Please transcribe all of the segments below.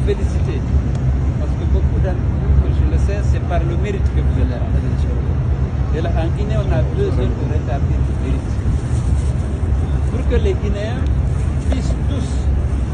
vous féliciter. Parce que beaucoup d'entre vous, je le sais, c'est par le mérite que vous êtes là. Et là, en Guinée, on a besoin de rétablir le mérite. Pour que les Guinéens puissent tous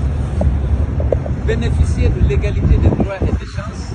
bénéficier de l'égalité des droits et des chances,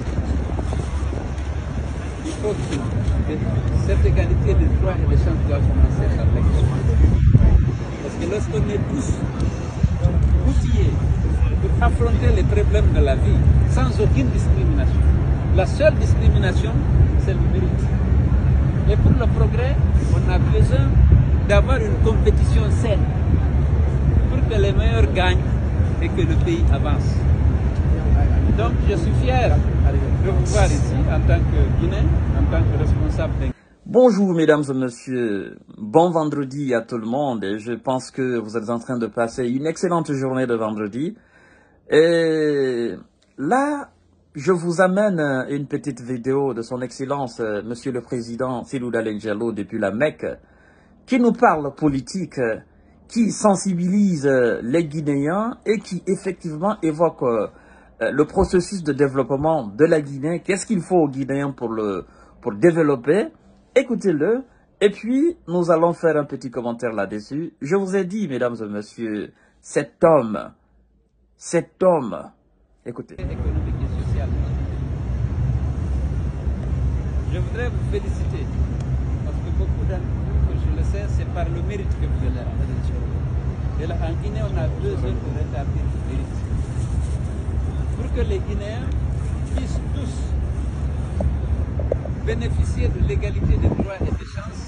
il faut que cette égalité des droits et des chances doit commencer par l'école. Parce que lorsqu'on est tous outillés pour affronter les problèmes de la vie sans aucune discrimination, la seule discrimination, c'est le mérite. Et pour le progrès, on a besoin d'avoir une compétition saine pour que les meilleurs gagnent et que le pays avance. Donc je suis fier de vous voir ici en tant que Guinéen, en tant que responsable d'un... Bonjour mesdames et messieurs, bon vendredi à tout le monde et je pense que vous êtes en train de passer une excellente journée de vendredi. Et là, je vous amène une petite vidéo de son excellence, monsieur le président Cellou Dalein Diallo depuis la Mecque, qui nous parle politique, qui sensibilise les Guinéens et qui effectivement évoque le processus de développement de la Guinée. Qu'est-ce qu'il faut aux Guinéens pour développer? Écoutez-le. Et puis, nous allons faire un petit commentaire là-dessus. Je vous ai dit, mesdames et messieurs, cet homme, écoutez. Économique et sociale. Je voudrais vous féliciter, parce que beaucoup d'entre vous, je le sais, c'est par le mérite que vous êtes là. Et là, en Guinée, on a besoin de rétablir le mérite. Pour que les Guinéens puissent tous bénéficier de l'égalité des droits et des chances,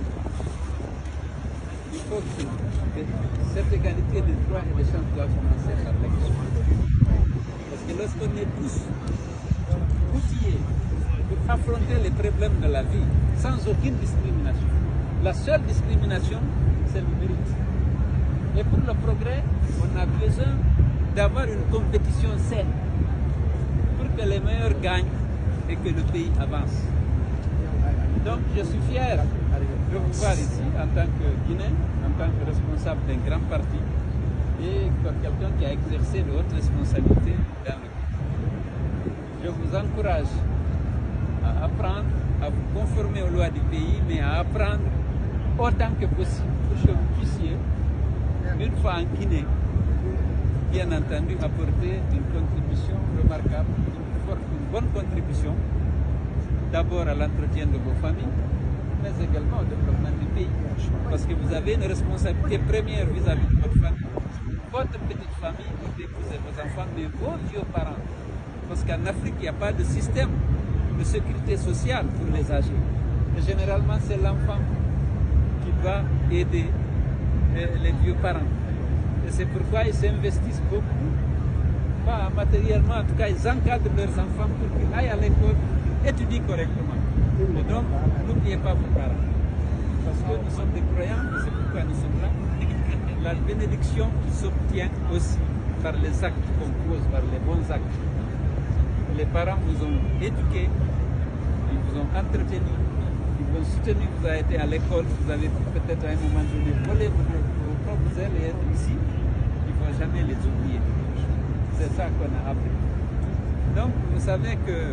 il faut que cette égalité des droits et des chances doit commencer par l'école. Parce que lorsqu'on est tous outillés pour affronter les problèmes de la vie sans aucune discrimination, la seule discrimination, c'est le mérite. Et pour le progrès, on a besoin d'avoir une compétition saine pour que les meilleurs gagnent et que le pays avance. Donc je suis fier de vous voir ici en tant que Guinéen, en tant que responsable d'un grand parti et comme quelqu'un qui a exercé de hautes responsabilités dans le pays. Je vous encourage à apprendre, à vous conformer aux lois du pays, mais à apprendre autant que possible pour que vous puissiez, une fois en Guinée, bien entendu, apporter une contribution remarquable, une bonne contribution, d'abord à l'entretien de vos familles, mais également au développement du pays. Parce que vous avez une responsabilité première vis-à-vis de votre famille, votre petite famille, votre épouse et vos enfants, mais vos vieux parents. Parce qu'en Afrique, il n'y a pas de système de sécurité sociale pour les âgés. Et généralement, c'est l'enfant qui doit aider les vieux parents. Et c'est pourquoi ils s'investissent beaucoup, pas matériellement, en tout cas, ils encadrent leurs enfants pour qu'ils aillent à l'école, étudient correctement. Et donc, n'oubliez pas vos parents. Parce que nous sommes des croyants, et c'est pourquoi nous sommes là. La bénédiction qui s'obtient aussi par les actes qu'on pose, par les bons actes. Les parents vous ont éduqué, ils vous ont entretenu, ils vous ont soutenu, vous avez été à l'école, vous avez pu peut-être à un moment donné voler vos propres ailes et être ici. Il ne faut jamais les oublier. C'est ça qu'on a appris. Donc, vous savez que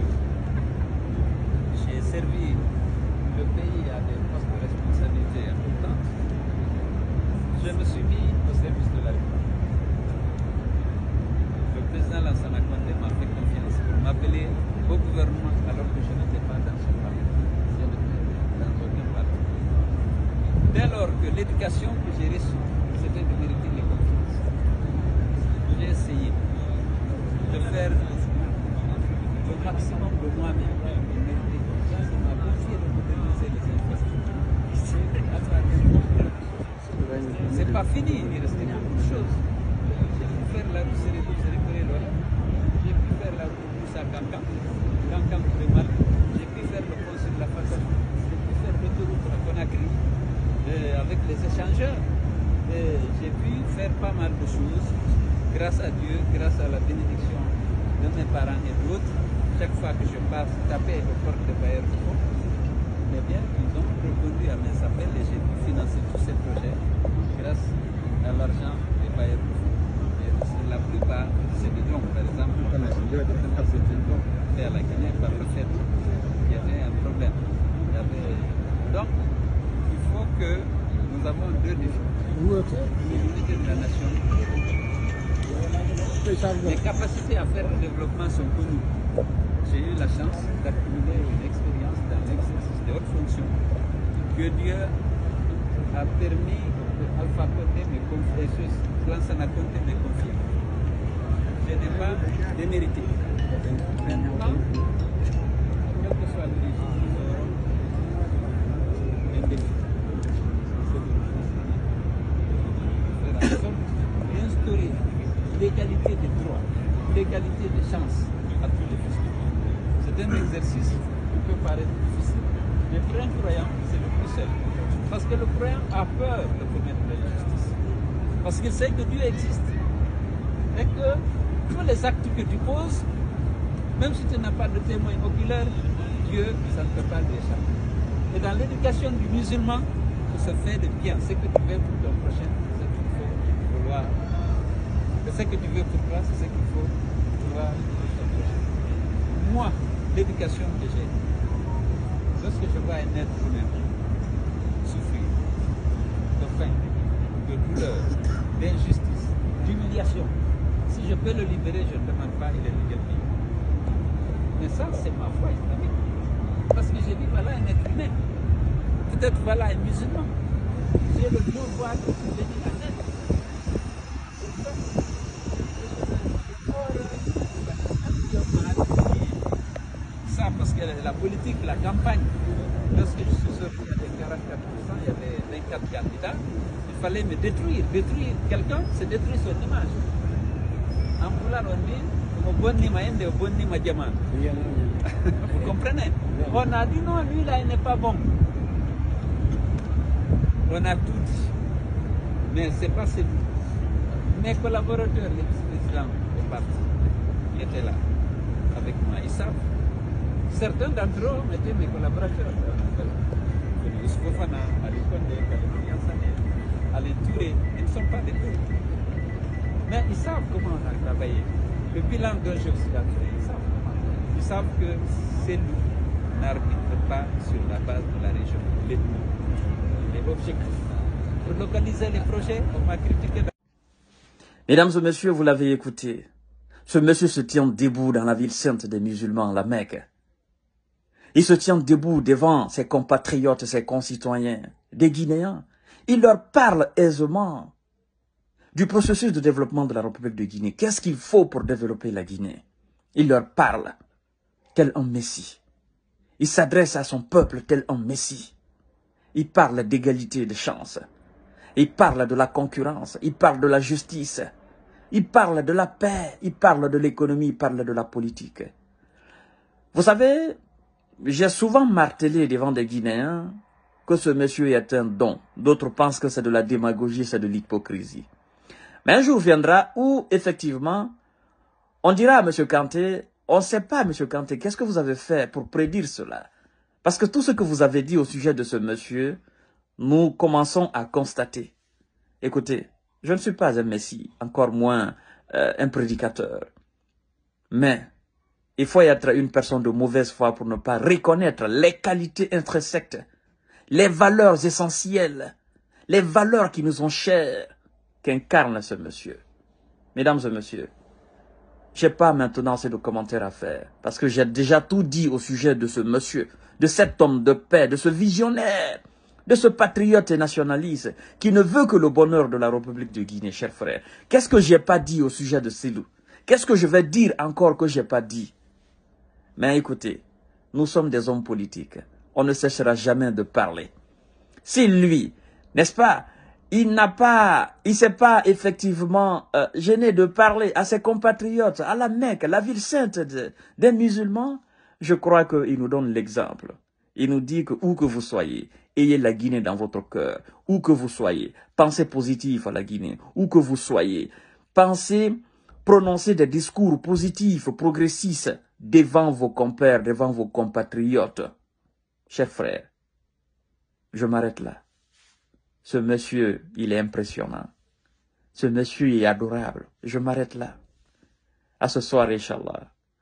j'ai servi le pays à des postes de responsabilité importantes. Je me suis mis au service de la République. Le président Lansana Conté m'a fait confiance pour m'appeler au gouvernement alors que je n'étais pas dans son parti. Je n'étais dans aucun parti. Dès lors que l'éducation que j'ai reçue, c'était de mériter les confiances. J'ai essayé de faire le maximum de moi-même pour mériter confiance et m'a confié de moderniser les infrastructures. C'est pas fini, il restait beaucoup de choses. J'ai pu faire la route Sérédo-Sérékoré-Loré, j'ai pu faire la route Moussa-Kankan, Kankan-Kouremal, j'ai pu faire le pont sur la façade, j'ai pu faire l'autoroute à Conakry avec les échangeurs. J'ai pu faire pas mal de choses grâce à Dieu, grâce à la bénédiction de mes parents et d'autres. Chaque fois que je passe taper aux portes de bailleurs de fonds, eh bien, ils ont répondu à mes appels et j'ai pu financer tous ces projets grâce à l'argent des bailleurs de fonds. Et la plupart, c'est des dons, par exemple. parce que c'est bon, à la Guinée, par le fait qu'il y avait un problème. Donc, il faut que nous avons deux défis. L'unité de la nation. Les capacités à faire le développement sont connues. J'ai eu la chance d'accumuler une expérience dans l'exercice de hautes fonctions que Dieu a permis d'alphabéter mes confiés, de mes confiés. Je n'ai pas démérité. Maintenant, quel que soit le régime, nous aurons un défi. C'est d'instaurer l'égalité des droits, l'égalité des chances à tous les Fils. C'est un exercice qui peut paraître difficile, mais pour un croyant, c'est le plus simple. Parce que le croyant a peur de commettre l'injustice. Parce qu'il sait que Dieu existe. Et que tous les actes que tu poses, même si tu n'as pas de témoin oculaire, Dieu, ça ne peut pas l'échapper. Et dans l'éducation du musulman, tout se fait de bien. Ce que tu veux pour ton prochain, c'est ce qu'il faut vouloir. Ce que tu veux pour toi, c'est ce qu'il faut vouloir pour ton prochain. Moi, l'éducation que j'ai, lorsque je vois un être humain souffrir de faim, de douleur, d'injustice, d'humiliation, si je peux le libérer, je ne demande pas, il est libéré. Mais ça, c'est ma foi islamique. Parce que j'ai dit, voilà un être humain. Peut-être voilà un musulman. J'ai le devoir de venir à l'aide. Ça, parce que la politique, la campagne, lorsque je suis sorti avec 44%, il y avait 24 candidats, il fallait me détruire. Détruire quelqu'un, c'est détruire son image. En vouloir, on dit, vous comprenez? On a dit non, lui là, il n'est pas bon. On a tout dit. Mais ce n'est pas celui. Mes collaborateurs, les vice-présidents du parti, qui étaient là avec moi, ils savent. Certains d'entre eux étaient mes collaborateurs. Yusuf Fofana, Ali Condé, Kalimani Sané, Alain Touré, ils ne sont pas des deux. Mais ils savent comment on a travaillé. Le bilan d'un jeu occidental, ils savent comment. Ils savent que c'est nous n'arbitre pas sur la base de la région. Les objectifs. Pour localiser les projets, on m'a critiqué. Mesdames et messieurs, vous l'avez écouté. Ce monsieur se tient debout dans la ville sainte des musulmans, la Mecque. Il se tient debout devant ses compatriotes, ses concitoyens, des Guinéens. Il leur parle aisément du processus de développement de la République de Guinée. Qu'est-ce qu'il faut pour développer la Guinée? Il leur parle tel un messie. Il s'adresse à son peuple tel un messie. Il parle d'égalité de chance. Il parle de la concurrence. Il parle de la justice. Il parle de la paix. Il parle de l'économie. Il parle de la politique. Vous savez, j'ai souvent martelé devant des Guinéens que ce monsieur est un don. D'autres pensent que c'est de la démagogie, c'est de l'hypocrisie. Mais un jour viendra où, effectivement, on dira à M. Kanté, on ne sait pas, M. Kanté, qu'est-ce que vous avez fait pour prédire cela? Parce que tout ce que vous avez dit au sujet de ce monsieur, nous commençons à constater. Écoutez, je ne suis pas un messie, encore moins un prédicateur. Mais il faut être une personne de mauvaise foi pour ne pas reconnaître les qualités intrinsèques, les valeurs essentielles, les valeurs qui nous sont chères, qu'incarne ce monsieur. Mesdames et messieurs, je n'ai pas maintenant assez de commentaires à faire, parce que j'ai déjà tout dit au sujet de ce monsieur, de cet homme de paix, de ce visionnaire, de ce patriote et nationaliste, qui ne veut que le bonheur de la République de Guinée, chers frères. Qu'est-ce que je n'ai pas dit au sujet de Cellou? Qu'est-ce que je vais dire encore que je n'ai pas dit? Mais écoutez, nous sommes des hommes politiques. On ne cessera jamais de parler. Si lui, n'est-ce pas, il ne s'est pas effectivement gêné de parler à ses compatriotes, à la Mecque, la ville sainte des musulmans, je crois qu'il nous donne l'exemple. Il nous dit que où que vous soyez, ayez la Guinée dans votre cœur. Où que vous soyez, pensez positif à la Guinée. Où que vous soyez, pensez, prononcez des discours positifs, progressistes devant vos compères, devant vos compatriotes. Chers frères, je m'arrête là. Ce monsieur, il est impressionnant. Ce monsieur est adorable. Je m'arrête là. À ce soir, Inch'Allah.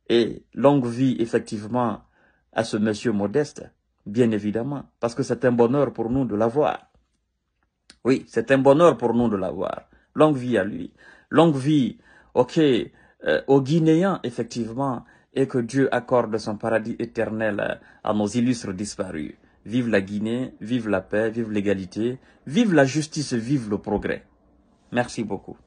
Et longue vie, effectivement, à ce monsieur Modeste, bien évidemment, parce que c'est un bonheur pour nous de l'avoir. Oui, c'est un bonheur pour nous de l'avoir. Longue vie à lui. Longue vie, ok, aux Guinéens, effectivement, et que Dieu accorde son paradis éternel à nos illustres disparus. Vive la Guinée, vive la paix, vive l'égalité, vive la justice, vive le progrès. Merci beaucoup.